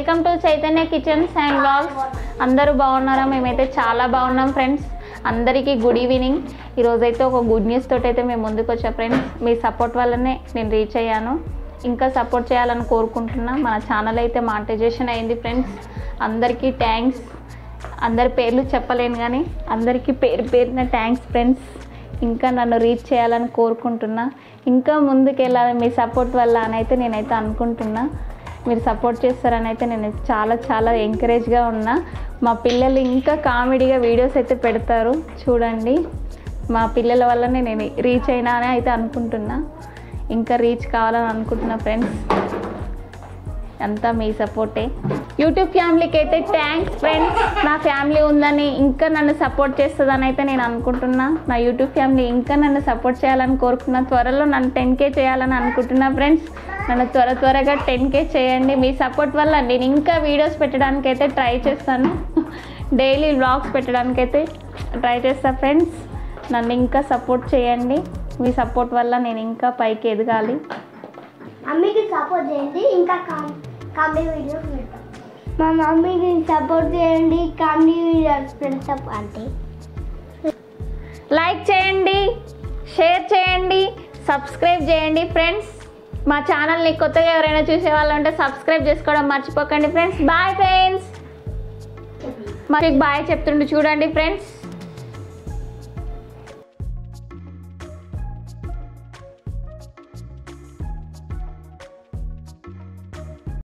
Welcome to Chaitanya kitchens and vlogs. అందరూ బాగున్నారా? మేమైతే చాలా బాగున్నాం ఫ్రెండ్స్. అందరికీ గుడ్ ఈవినింగ్. ఈరోజైతే ఒక గుడ్ న్యూస్ తోటి అయితే మేము ముందుకు వచ్చా ఫ్రెండ్స్. మీ సపోర్ట్ వల్లనే నేను రీచ్ అయ్యాను. ఇంకా సపోర్ట్ చేయాలని కోరుకుంటున్నా. మన ఛానల్ అయితే మానిటైజేషన్ అయింది ఫ్రెండ్స్. అందరికీ థ్యాంక్స్. అందరి పేర్లు చెప్పలేను కానీ అందరికీ పేరున థ్యాంక్స్ ఫ్రెండ్స్. ఇంకా నన్ను రీచ్ చేయాలని కోరుకుంటున్నా. ఇంకా ముందుకు వెళ్ళాలి మీ సపోర్ట్ వల్ల అని అయితే నేనైతే అనుకుంటున్నా. మీరు సపోర్ట్ చేస్తారని అయితే నేను చాలా ఎంకరేజ్గా ఉన్నా. మా పిల్లలు ఇంకా కామెడీగా వీడియోస్ అయితే పెడతారు చూడండి. మా పిల్లల వల్లనే నేను రీచ్ అయినా అని అయితే అనుకుంటున్నా. ఇంకా రీచ్ కావాలని అనుకుంటున్నా ఫ్రెండ్స్. అంతా మీ సపోర్టే. యూట్యూబ్ ఫ్యామిలీకి అయితే థ్యాంక్స్ ఫ్రెండ్స్. నా ఫ్యామిలీ ఉందని ఇంకా నన్ను సపోర్ట్ చేస్తుందని అయితే నేను అనుకుంటున్నా. నా యూట్యూబ్ ఫ్యామిలీ ఇంకా నన్ను సపోర్ట్ చేయాలని కోరుకున్నా. త్వరలో నన్ను 10K చేయాలని అనుకుంటున్నా ఫ్రెండ్స్. నన్ను త్వరగా 10K చేయండి. మీ సపోర్ట్ వల్ల నేను ఇంకా వీడియోస్ పెట్టడానికి అయితే ట్రై చేస్తాను. డైలీ వ్లాగ్స్ పెట్టడానికి అయితే ట్రై చేస్తాను ఫ్రెండ్స్. నన్ను ఇంకా సపోర్ట్ చేయండి. మీ సపోర్ట్ వల్ల నేను ఇంకా పైకి ఎదగాలి. మమ్మీకి సపోర్ట్ చేయండి. ఇంకా కామెడీ వీడియోస్ పెడతాం. మా మమ్మీకి సపోర్ట్ చేయండి. కామెడీ వీడియోస్ పెడతాం. అంటే లైక్ చేయండి, షేర్ చేయండి, సబ్స్క్రైబ్ చేయండి ఫ్రెండ్స్. మా ఛానల్ని కొత్తగా ఎవరైనా చూసే వాళ్ళు ఉంటే సబ్స్క్రైబ్ చేసుకోవడం మర్చిపోకండి ఫ్రెండ్స్. Bye friends. మరి బాయ్ చెప్తుండే చూడండి ఫ్రెండ్స్.